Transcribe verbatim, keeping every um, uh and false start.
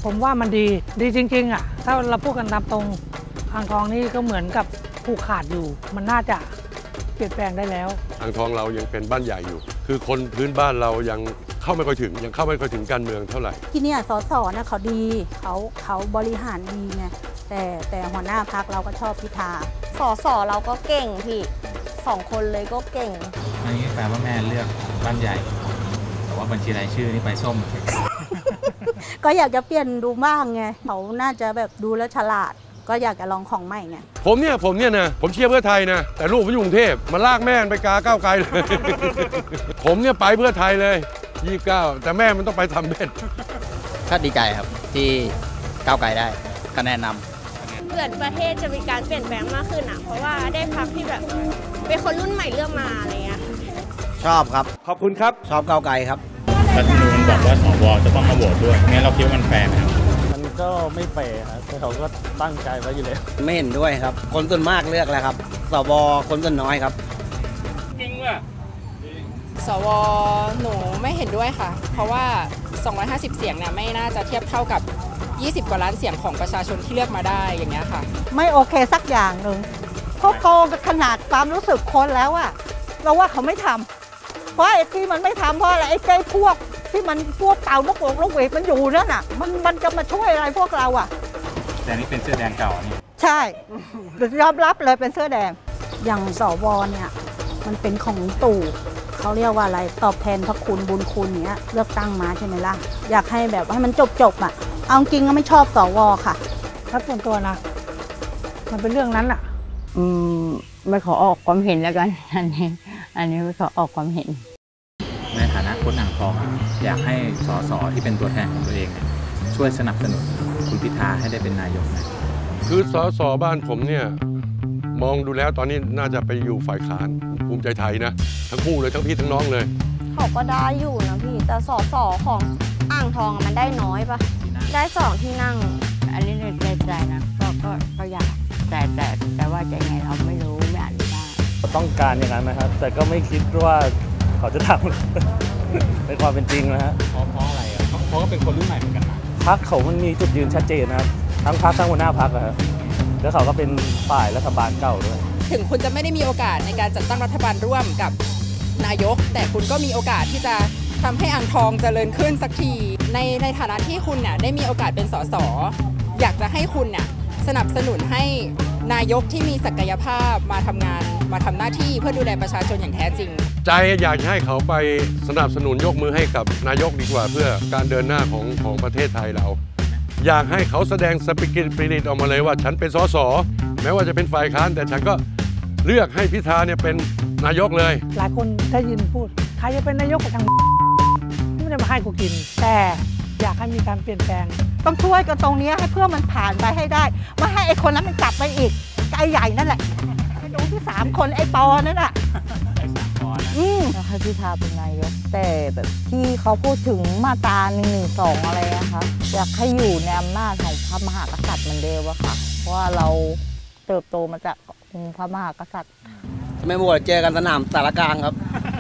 ผมว่ามันดีดีจริงๆอ่ะถ้าเราพูดกันตามตรงอ่างทองนี่ก็เหมือนกับผูกขาดอยู่มันน่าจะเปลี่ยนแปลงได้แล้วอ่างทองเรายังเป็นบ้านใหญ่อยู่คือคนพื้นบ้านเรายังเข้าไม่ค่อยถึงยังเข้าไม่ค่อยถึงการเมืองเท่าไหร่ที่นี่สสนะเขาดีเขาเขาบริหารดีไงแต่แต่หัวหน้าพรรคเราก็ชอบพิธาสสเราก็เก่งพี่สองคนเลยก็เก่งอันนี้แปลว่าแม่เลือกบ้านใหญ่แต่ว่าบัญชีรายชื่อนี่ไปส้มก็อยากจะเปลี่ยนดูบ้างไงเขาน่าจะแบบดูแลฉลาดก็อยากจะลองของใหม่ไงผมเนี่ยผมเนี่ยนะผมเชียร์เพื่อไทยนะแต่ลูกผมอยู่กรุงเทพมาลากแม่ไปกาก้าวไกลเลย ผมเนี่ยไปเพื่อไทยเลยยี่สิบเก้าแต่แม่มันต้องไปทำเบ็ดก็ดีใจครับที่ก้าวไกลได้ก็แนะนำเกิดประเทศจะมีการเปลี่ยนแปลงมากขึ้นอ่ะเพราะว่าได้พรรคที่แบบเป็นคนรุ่นใหม่เลือกมาอะไรเงี้ยชอบครับขอบคุณครับชอบก้าวไกลครับรัฐธรรมนูญบอกว่าสวจะต้องมาโหวตด้วยงั้นเราคิดว่ามันแฟร์ไหมครับมันก็ไม่แฟร์ครับแต่เขาก็ตั้งใจไว้อยู่แล้วไม่เห็นด้วยครับคนส่วนมากเลือกแล้วครับสวคนส่วนน้อยครับจริงว่ะสวหนูไม่เห็นด้วยค่ะเพราะว่าสองร้อยห้าสิบเสียงเนี่ยไม่น่าจะเทียบเท่ากับยี่สิบกว่าล้านเสียงของประชาชนที่เลือกมาได้อย่างเงี้ยค่ะไม่โอเคสักอย่างหนึ่งเขาโกงขนาดความรู้สึกคนแล้วอะเราว่าเขาไม่ทำเพราะไอ้ที่มันไม่ทำเพราะอะไรไอ้ไอ้พวกที่มันพวกเต่านกโอ่งนกหวีดมันอยู่นั่นน่ะมันมันจะมาช่วยอะไรพวกเราอะแต่นี่เป็นเสื้อแดงเก่านี่ใช่ยอมรับเลยเป็นเสื้อแดงอย่างสวเนี่ยมันเป็นของตู่เขาเรียกว่าอะไรตอบแทนพระคุณบุญคุณเนี้ยเลือกตั้งมาใช่ไหมล่ะอยากให้แบบให้มันจบจบอ่ะเอาจริงก็ไม่ชอบสวค่ะถ้าส่วนตัวนะมันเป็นเรื่องนั้นอ่ะอืมไม่ขอออกความเห็นแล้วกันอันนี้อันนี้ไม่ขอออกความเห็นในฐานะคนอ่างทองอยากให้สสที่เป็นตัวแทนของตัวเองช่วยสนับสนุนคุณพิธาให้ได้เป็นนายกนะคือสสบ้านผมเนี่ยมองดูแล้วตอนนี้น่าจะไปอยู่ฝ่ายค้านภูมิใจไทยนะทั้งคู่เลยทั้งพี่ทั้งน้องเลยเขาก็ได้อยู่นะพี่แต่สสของอ่างทองมันได้น้อยปะได้สองที่นั่งอันนี้ในใจนะก็ก็ก็อยากแต่แต่แต่ว่าจะไงเราไม่รู้ไม่อาจได้ต้องการอย่างนั้นนะครับแต่ก็ไม่คิดว่าเขาจะทำในความเป็นจริงนะฮะเพราะเพราะอะไรอ่ะเพราะก็เป็นคนรุ่นใหม่เหมือนกันนะพรรคเขามันมีจุดยืนชัดเจนนะครับทั้งพรรคทั้งหัวหน้าพรรคนะครับแล้วเขาก็เป็นฝ่ายรัฐบาลเก่าด้วยถึงคุณจะไม่ได้มีโอกาสในการจัดตั้งรัฐบาลร่วมกับนายกแต่คุณก็มีโอกาสที่จะทำให้อ่างทองเจริญขึ้นสักทีในในฐานะที่คุณเนี่ยได้มีโอกาสเป็นสสอยากจะให้คุณเนี่ยสนับสนุนให้นายกที่มีศักยภาพมาทำงานมาทำหน้าที่เพื่อดูแลประชาชนอย่างแท้จริงใจอยากให้เขาไปสนับสนุนยกมือให้กับนายกดีกว่าเพื่อการเดินหน้าของของประเทศไทยเราอยากให้เขาแสดงสปิริตออกมาเลยว่าฉันเป็นสสแม้ว่าจะเป็นฝ่ายค้านแต่ฉันก็เลือกให้พิธาเนี่ยเป็นนายกเลยหลายคนได้ยินพูดใครจะเป็นนายกกับทางไม่ได้มาให้กูกินแต่อยากให้มีการเปลี่ยนแปลงต้องช่วยกันตรงนี้ให้เพื่อมันผ่านไปให้ได้ไม่ให้ไอ้คนนั้นมันกลับไปอีกไอ้ใหญ่นั่นแหละให้ดูที่สามคนไอ้ปอนั่นแหละไอ้สามปอนะอยากให้พิธาเป็นนายกแต่แบบที่เขาพูดถึงมาตราหนึ่งหนึ่งสองอะไรนะคะอยากให้อยู่ในอำนาจของพระมหากษัตริย์เหมือนเดิมอะค่ะเพราะว่าเราเติบโตมาจากองค์พระมหากษัตริย์ไม่บวชเจอกันสนามสารกลางครับ